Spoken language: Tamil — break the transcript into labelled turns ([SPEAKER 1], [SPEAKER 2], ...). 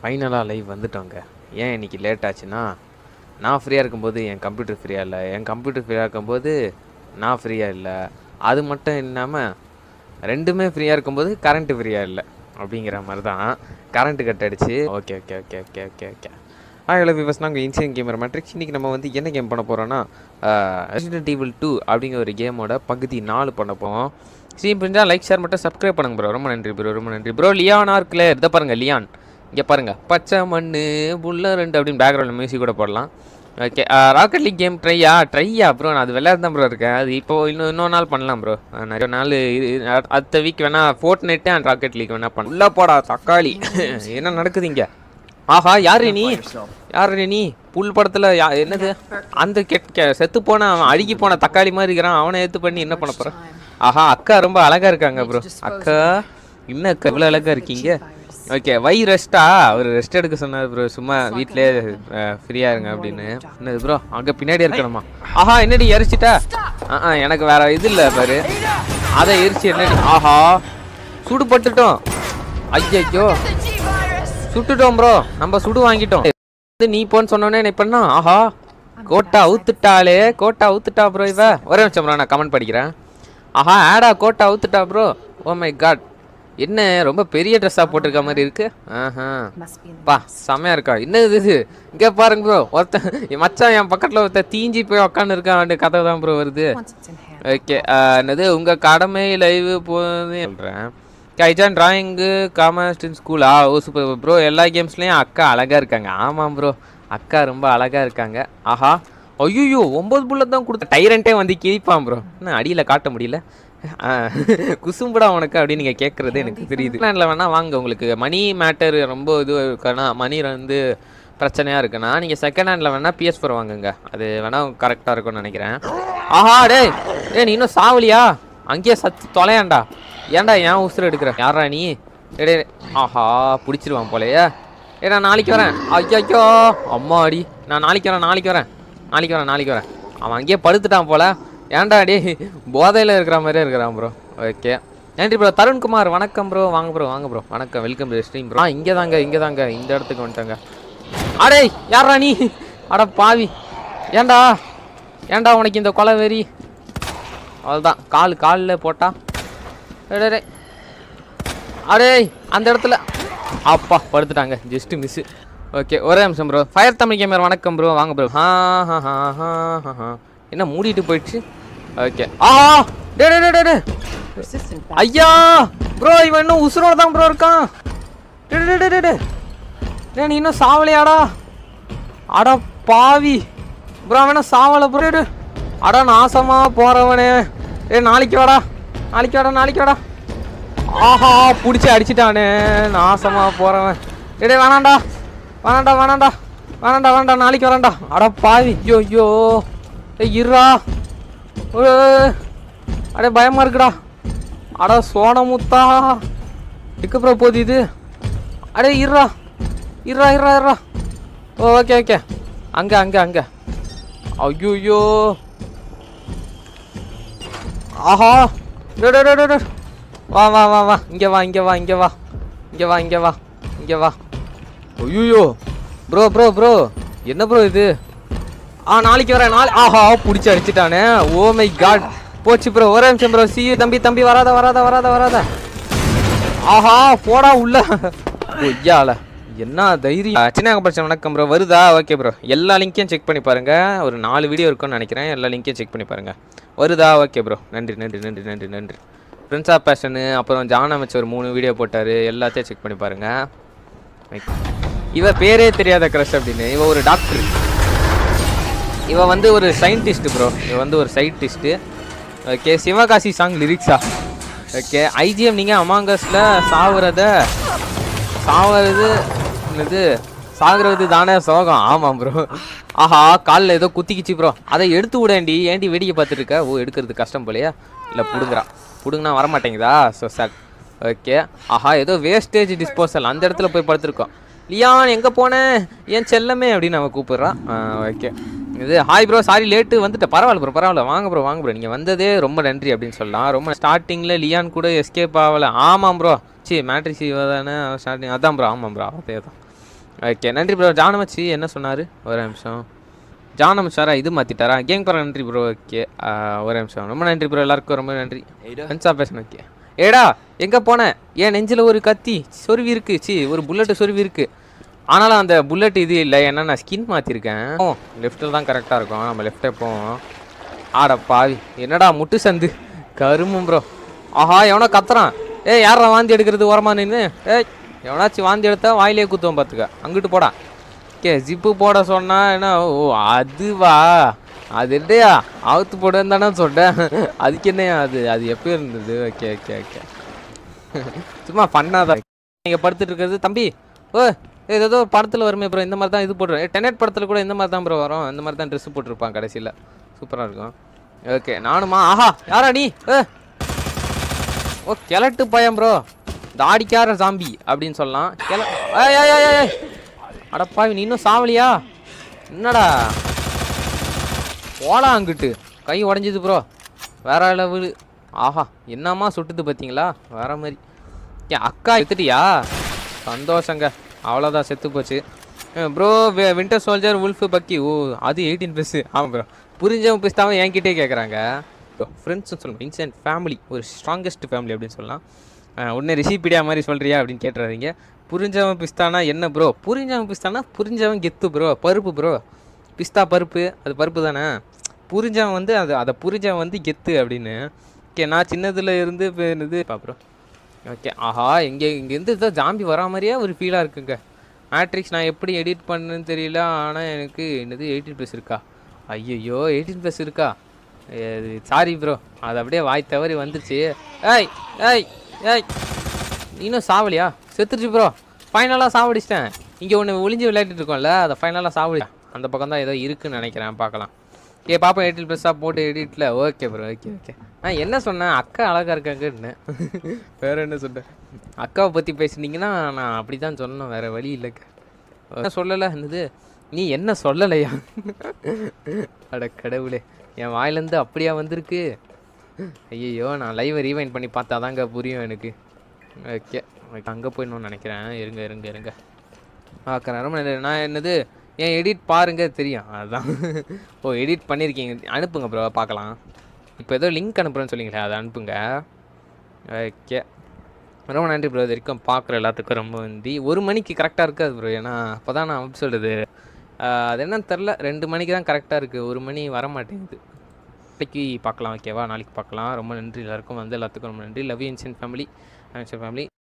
[SPEAKER 1] ஃபைனலாக லைவ் வந்துட்டோங்க. ஏன் இன்றைக்கி லேட் ஆச்சுன்னா, நான் ஃப்ரீயாக இருக்கும்போது என் கம்ப்யூட்டர் ஃப்ரீயாக இல்லை, என் கம்ப்யூட்டர் ஃப்ரீயாக இருக்கும்போது நான் ஃப்ரீயாக இல்லை. அது மட்டும் இல்லாமல் ரெண்டுமே ஃப்ரீயாக இருக்கும்போது கரண்ட்டு ஃப்ரீயாக இல்லை அப்படிங்கிற மாதிரி தான் கரண்ட்டு கட் அடிச்சு. Okay okay okay okay okay okay hello viewers, நாங்கள் இன்சியன் கேமர் மேட்ரிக்ஸ். இன்றைக்கி நம்ம வந்து என்ன கேம் பண்ண போகிறோன்னா, ரெசிடென்ட் ஈவில் 2 அப்படிங்கிற ஒரு கேமோட பகுதி 4 பண்ண போவோம். ஸ்ட்ரீம் புரிஞ்சால் லைக் ஷேர் மட்டும் சப்ஸ்கிரைப் பண்ணுங்க ப்ரோ. ரொம்ப நன்றி ப்ரோ, ரொம்ப நன்றி ப்ரோ. லியான் ஆர் கிளியர், இதை பாருங்கள் லியான், இங்கே பாருங்கள், பச்சை மண்ணு புல்ல 2 அப்படின்னு பேக்ரவுண்டில் மியூசிக் கூட போடலாம். ஓகே, ராக்கெட் லீக் கேம் ட்ரையா ப்ரோ. நான் அது விளையாட ப்ரோ இருக்கேன். அது இப்போது இன்னொரு நாள் பண்ணலாம் ப்ரோ. நிறைய நாள் அடுத்த வீக் வேணால் Fortnite and rocket league வேணால் பண்ணலாம். உள்ளே போடா தக்காளி. என்ன நடக்குது இங்கே? ஆஹா, யாரு நீ புல் படத்தில் என்னது அந்த செத்து போன அவன் அழுகி போன தக்காளி மாதிரி இருக்கிறான். அவனை எடுத்து பண்ணி என்ன பண்ண போகிறான்? ஆஹா, அக்கா ரொம்ப அழகாக இருக்காங்க ப்ரோ. அக்கா இன்னும் அக்கா இவ்வளோ அழகாக இருக்கீங்க. ஓகே, வை ரெஸ்ட்டா? அவர் ரெஸ்ட் எடுக்க சொன்னார் ப்ரோ. சும்மா வீட்டிலே ஃப்ரீயாக இருங்க அப்படின்னு. என்னது ப்ரோ, அங்கே பின்னாடி இருக்கணுமா? ஆஹா, என்னடி எரிச்சிட்டா? எனக்கு வேற இது இல்லை பாரு, அதை எரிச்சு என்னடி? ஆஹா, சுடுபட்டுட்டோம். ஐயோ, சுட்டுட்டோம் ப்ரோ, நம்ம சுடு வாங்கிட்டோம். நீ போன்னு சொன்னோன்னே என்ன பண்ணா? ஆஹா, கோட்டா அவுத்துட்டா ப்ரோ. இவ ஒரே நிமிஷம் ப்ரோ, நான் கமெண்ட் படிக்கிறேன். ஆஹா, ஆடா கோட்டா அவுத்துட்டா ப்ரோ. ஓ மை காட், என்ன ரொம்ப பெரிய ட்ரெஸ்ஸாக போட்டிருக்க மாதிரி இருக்கு. ஆஹா பா, செம்மையா இருக்கா. என்னது இது? இங்கே பாருங்க ப்ரோ, ஒருத்தன் மச்சான் என் பக்கத்தில் ஒருத்தன் தீஞ்சி போய் உக்காந்து இருக்கான். கதை தான் ப்ரோ வருது. ஓகே, என்னது உங்கள் கடமை லைவ் போகுது சொல்கிறேன். கைஜான் டிராயிங்கு காமர்ஸ் இன் ஸ்கூலா? Oh super bro. எல்லா கேம்ஸ்லேயும் அக்கா அழகாக இருக்காங்க. ஆமாம் ப்ரோ, அக்கா ரொம்ப அழகாக இருக்காங்க. ஆஹா, ஐயோ 9 புல்லட் தான் கொடுத்த. டைரண்ட்டே வந்து கிழிப்பான் ப்ரோ. என்ன அடியில் காட்ட முடியல. குசும்புடா உனக்கு அப்படின்னு நீங்கள் கேட்குறது எனக்கு தெரியுது. செகண்ட் வேணால் வாங்க, உங்களுக்கு மணி மேட்டர் ரொம்ப இது இருக்குன்னா, மணி வந்து பிரச்சனையாக இருக்குன்னா நீங்கள் செகண்ட் ஹேண்டில் வேணால் PS4 வாங்குங்க. அது வேணால் கரெக்டாக இருக்கும்னு நினைக்கிறேன். ஆஹா, டே நீ இன்னும் சாவலியா? அங்கேயே சத்து தொலையாண்டா. ஏன்டா ஏன் உசுறு எடுக்கிற? யாரா நீ? டே ஆஹா, பிடிச்சிருவான் போலையே. நான் நாளைக்கு வரேன். ஐயோ அம்மா அடி, நான் நாளைக்கு வரேன். அவன் அங்கேயே படுத்துட்டான் போல. ஏன்டா டே, போதையில் இருக்கிற மாதிரியே இருக்கிறான் ப்ரோ. ஓகே, நன்றி ப்ரோ. தருண்குமார் வணக்கம் ப்ரோ. வாங்க ப்ரோ வணக்கம், வெல்கம் டு ஸ்ட்ரீம் ப்ரோ. இங்கே தாங்க இந்த இடத்துக்கு வந்துட்டாங்க. அடே யாரா நீ? அட பாவி, ஏன்டா உனக்கு இந்த கொலை வெறி? அவ்வளோதான், காலில் போட்டா. அடே அந்த இடத்துல அப்பா படுத்துட்டாங்க, ஜஸ்ட் மிஸ்ஸு. ஓகே, ஒரே நிமிஷம் ப்ரோ. ஃபயர் தமிழ் கேமர் வணக்கம் ப்ரோ. வாங்க ப்ரோ. என்ன மூடிட்டு போயிடுச்சு? ஓகே. டே ஐயா ப்ரோ, இவன் இன்னும் உசுரோட தான் ப்ரோ இருக்கான். டே நீ இன்னும் சாவலையாடா? அட பாவி ப்ரோ, வேணா சாவலை ப்ரோ. அடா நாசமா போறவனே. நாளைக்கு வாடா. ஆஹா, பிடிச்சி அடிச்சிட்டானே, நாசமா போறவன். டே வேணாண்டா, நாளைக்கு வரேன்டா. அட பாவி, ஐயோ இருடா. அடே பயமா இருக்குடா. அட சோனமுத்தா இருக்கு போகுது இது. அடே இருடா. ஓகே அங்க ஐயோ. ஆஹா, வா இங்கே வா. ஐயோ ப்ரோ என்ன ப்ரோ இது? நாளைக்கு வரேன். ஆஹா, பிடிச்சி அடிச்சிட்டானே. ஓ மை காட், போச்சு ப்ரோ. ஒரே நிமிஷம் ப்ரோ. சி தம்பி வராத. ஆஹா, போடா உள்ள. ஐயால என்ன தைரியம். சின்ன பிரச்சனை. வணக்கம் ப்ரோ. வருதா? ஓகே ப்ரோ, எல்லா லிங்க்கையும் செக் பண்ணி பாருங்க. ஒரு 4 வீடியோ இருக்குன்னு நினைக்கிறேன். எல்லா லிங்க்கையும் செக் பண்ணி பாருங்க. வருதா? ஓகே ப்ரோ, நன்றி. ஃப்ரெண்ட்ஸ் ஆஃப் பேஷனு, அப்புறம் ஜான் அமைச்சர் ஒரு 3 வீடியோ போட்டார். எல்லாத்தையும் செக் பண்ணி பாருங்க. இவ பேரே தெரியாத கிரஷ் அப்படின்னு. இவ ஒரு டாக்டர். இவ வந்து ஒரு scientist bro. Okay, Sivakasi song லிரிக்ஸா? ஓகே, ஐஜிஎம் நீங்கள் அமாங்கஸில் சாகுறது தானே சோகம்? ஆமாம் ப்ரோ. ஆஹா, காலில் ஏதோ குத்திக்கிச்சு ப்ரோ. அதை எடுத்து விடேண்டி. ஏண்டி வேடிக்கை பார்த்துட்டு இருக்க? ஓ, எடுக்கிறது கஷ்டம் போலையா? இல்லை, பிடுங்கினா வரமாட்டேங்குதா? So sir. ஓகே, ஆஹா, ஏதோ வேஸ்டேஜ் டிஸ்போசல் அந்த இடத்துல போய் படுத்துருக்கோம். லியான் எங்கே போனேன் ஏன் செல்லமே அப்படின்னு அவன் கூப்பிட்றான். ஓகே, இது ஹாய் ப்ரோ, சாரி லேட்டு வந்துட்டேன். பரவாயில்ல. வாங்க ப்ரோ. நீங்கள் வந்ததே ரொம்ப நன்றி அப்படின்னு சொல்லலாம். ரொம்ப ஸ்டார்டிங்கில் லியான் கூட எஸ்கேப் ஆகலை. ஆமாம் ப்ரோ. மேட்ரிக்ஸ் தானே ஸ்டார்டிங்? அதான் ப்ரோ. ஆமாம் ப்ரோ, அதே தான். ஓகே நன்றி ப்ரோ. ஜானமச்சி என்ன சொன்னார்? ஒரு நிமிஷம். ஜானமச்சாரா இது மாற்றிட்டாரா? கேங் பரம் நன்றி ப்ரோ. ஓகே ஒரு நிமிஷம். ரொம்ப நன்றி ப்ரோ, எல்லாருக்கும் ரொம்ப நன்றி. ஃப்ரெண்ட்ஸாக பேசணும். ஓகே ஏடா எங்கே போனேன்? ஏன் நெஞ்சில் ஒரு கத்தி சொருவி இருக்கு, சி ஒரு புல்லட்டு சொருவி இருக்கு. ஆனாலும் அந்த புல்லட் இது இல்லை, ஏன்னா நான் ஸ்கின் மாற்றிருக்கேன். லெஃப்ட்டில் தான் கரெக்டாக இருக்கும், நம்ம லெஃப்ட்டே போவோம். ஆட பாவி, என்னடா முட்டு சந்து கருமும் ப்ரோ. ஆஹா எவனோ கத்துறான். யாரா வாந்தி எடுக்கிறது ஓரமா நின்று? எவனாச்சும் வாந்தி எடுத்தா வாயிலே குத்துவோம் பார்த்துக்க. அங்கிட்டு போடா. ஓகே ஜிப்பு போட சொன்னா என்ன? ஓ அதுவா, அது இல்லையா அவுத்து போடுன்னு தானே சொன்னேன். அதுக்கு என்னையா அது எப்போ இருந்தது? ஓகே ஓகே ஓகே சும்மா ஃபன்னாக தான் நீங்கள் படுத்துட்டு இருக்கிறது. தம்பி ஏதோ ஒரு படத்தில் வருமே ப்ரோ, இந்த மாதிரி தான் இது போட்டுருவேன். டெனட் படத்தில் கூட இந்த மாதிரி தான் ப்ரோ வரும், இந்த மாதிரி தான் ட்ரெஸ்ஸு போட்டிருப்பான் கடைசியில். சூப்பராக இருக்கும். ஓகே நானுமா? ஆஹா யாரா நீ? ஓ கிழட்டு பயம் ப்ரோ, தாடிக்கார சாம்பி அப்படின்னு சொல்லலாம். அடப்பாவி நீ இன்னும் சாவலியா? என்னடா போலாம் அங்கிட்டு. கை உடஞ்சிது ப்ரோ, வேற லெவலு. ஆஹா என்னம்மா சுட்டுது பார்த்தீங்களா, வேற மாதிரி. அக்கா எடுத்துட்டியா? சந்தோஷங்க, அவ்வளோதான், செத்து போச்சு ப்ரோ. வின்டர் சோல்ஜர் உல்ஃபு பக்கி. ஓ அது 18+. ஆமாம் ப்ரோ. புரிஞ்சவன் பிஸ்தாவும் என்கிட்டே கேட்குறாங்க. ஃப்ரெண்ட்ஸ்னு சொல்லணும், இன்சென்ட் ஃபேமிலி ஒரு ஸ்ட்ராங்கஸ்ட் ஃபேமிலி அப்படின்னு சொல்லலாம். உடனே ரிஷிபீடியா மாதிரி சொல்கிறியா அப்படின்னு கேட்டுறாதீங்க. புரிஞ்சவன் பிஸ்தானா என்ன ப்ரோ? புரிஞ்சவன் பிஸ்தானா புரிஞ்சவன் கெத்து ப்ரோ. பருப்பு ப்ரோ, பிஸ்தா பருப்பு, அது பருப்பு தானே. புரிஞ்சவன் வந்து அதை புரிஞ்சவன் வந்து கெத்து அப்படின்னு. ஓகே நான் சின்னதில் இருந்து என்னது ப்ரோ. ஓகே ஆஹா இங்கேருந்து இதான் ஜாம்பி வரா மாதிரியே ஒரு ஃபீலாக இருக்குங்க. மேட்ரிக்ஸ் நான் எப்படி எடிட் பண்ணுன்னு தெரியல, ஆனால் எனக்கு என்னது 18+ இருக்கா? ஐயோ 18+ இருக்கா? சாரி ப்ரோ, அது அப்படியே வாய் தவறி வந்துருச்சு. ஏய் ஏய் ஏய் இன்னும் சாவலியா? செத்துருச்சு ப்ரோ, ஃபைனலாக சாவடிச்சிட்டேன். இங்கே ஒன்று ஒளிஞ்சு விளையாடிட்டு இருக்கோம்ல, அதை ஃபைனலாக சாவடி. அந்த பக்கம் தான் ஏதோ இருக்குன்னு நினைக்கிறேன், பார்க்கலாம். பாப்பா 18+ போட்டு எடிட்டில். Okay bro okay okay. என்ன சொன்னேன்? அக்கா அழகாக இருக்காங்கன்னு. வேறு என்ன சொன்னேன்? அக்காவை பற்றி பேசுனீங்கன்னா நான் அப்படி தான் சொன்னேன், வேறு வழி இல்லைங்க. என்ன சொல்லலை என்னது? நீ என்ன சொல்லலையா? அட கடவுளே, என் வாயிலேருந்து அப்படியா வந்திருக்கு? ஐயோ நான் லைவை ரீவைண்ட் பண்ணி பார்த்தா தாங்க புரியும் எனக்கு. ஓகே அங்கே போயிடணும்னு நினைக்கிறேன். இருங்க பார்க்குறேன். ரொம்ப நான் என்னது என் எடிட் பாருங்க தெரியும், அதுதான். ஓ எடிட் பண்ணியிருக்கீங்க, அனுப்புங்க ப்ரோ பார்க்கலாம். இப்போ ஏதோ லிங்க் அனுப்புகிறேன்னு சொன்னீங்களே, அதை அனுப்புங்க. ஓகே ரொம்ப நன்றி ப்ரோ. இது வரைக்கும் பார்க்குற எல்லாத்துக்கும் ரொம்ப நன்றி. 1 மணிக்கு கரெக்டாக இருக்காது ப்ரோ, ஏன்னா அப்போ தான் நான் சொல்கிறது. அது என்னன்னு தெரில, 2 மணிக்கு தான் கரெக்டாக இருக்குது, 1 மணி வர மாட்டேங்குது. நாளைக்கு பார்க்கலாம் ஓகேவா? நாளைக்கு பார்க்கலாம். ரொம்ப நன்றி எல்லாருக்கும், வந்து எல்லாத்துக்கும் ரொம்ப நன்றி. Love you insane family.